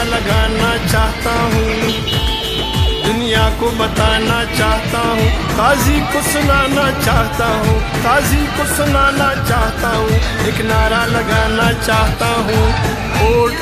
लगाना चाहता हूँ, दुनिया को बताना चाहता हूँ, काजी को सुनाना चाहता हूँ, काजी को सुनाना चाहता हूँ, एक नारा लगाना चाहता हूँ, वोट